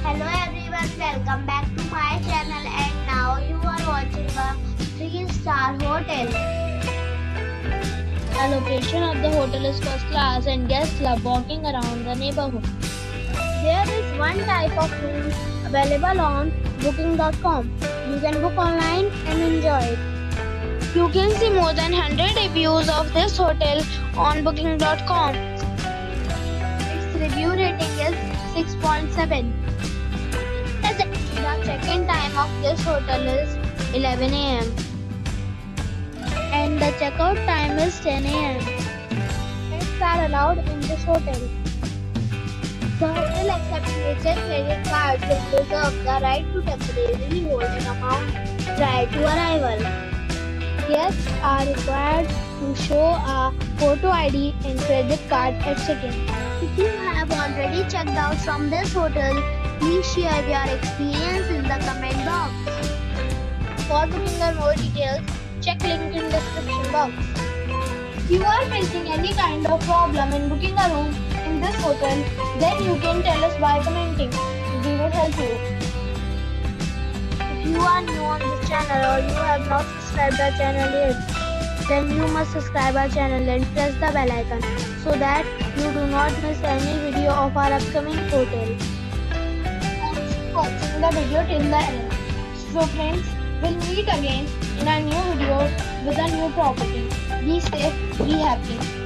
Hello everyone, welcome back to my channel and now you are watching a 3-star hotel. The location of the hotel is first class and guests love walking around the neighborhood. There is one type of room available on booking.com. You can book online and enjoy it. You can see more than 100 reviews of this hotel on booking.com. Its review rating is 6.7. The check-in time of this hotel is 11 a.m. and the checkout time is 10 a.m. Pets are allowed in this hotel. The hotel accepts major credit cards and reserves the right to temporarily hold an amount prior to arrival. Guests are required to show a photo ID and credit card at check-in. If you have already checked out from this hotel, please share your experience in the comment box. For booking or more details, check link in description box. If you are facing any kind of problem in booking a room in this hotel, then you can tell us by commenting. We will help you. If you are new on this channel or you have not subscribed our channel yet, then you must subscribe our channel and press the bell icon so that you do not miss any video of our upcoming hotel. Thanks for watching the video till the end. So friends, we'll meet again in a new video with a new property. Be safe, be happy.